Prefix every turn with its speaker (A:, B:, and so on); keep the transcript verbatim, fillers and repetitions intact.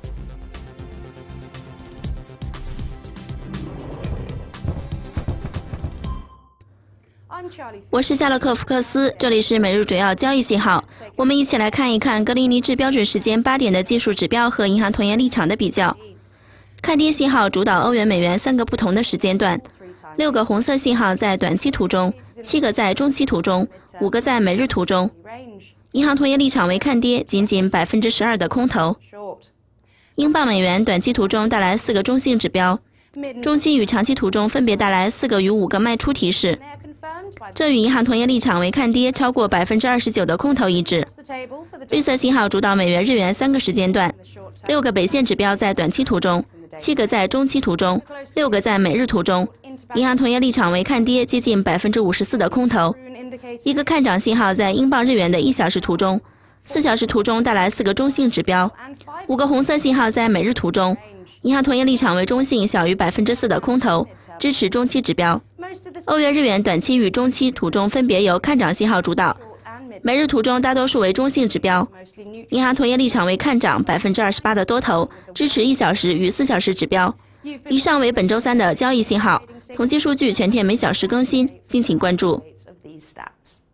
A: 我是夏洛克·福克斯，这里是每日主要交易信号。我们一起来看一看格林尼治标准时间八点的技术指标和银行同业立场的比较。看跌信号主导欧元美元三个不同的时间段，六个红色信号在短期图中，七个在中期图中，五个在每日图中。银行同业立场为看跌，仅仅百分之十二的空头。英镑美元短期图中带来四个中性指标，中期与长期图中分别带来四个与五个卖出提示。这与银行同业立场为看跌超过百分之二十九的空头一致。绿色信号主导美元日元三个时间段，六个北线指标在短期图中，七个在中期图中，六个在每日图中。银行同业立场为看跌，接近百分之五十四的空头。一个看涨信号在英镑日元的一小时图中，四小时图中带来四个中性指标，五个红色信号在每日图中。银行同业立场为中性，小于百分之四的空头，支持中期指标。欧元日元短期与中期图中分别由看涨信号主导，每日图中大多数为中性指标。银行同业立场为看涨，百分之二十八的多头，支持一小时与四小时指标。以上为本周三的交易信号，统计数据全天每小时更新，敬请关注。
B: These stats.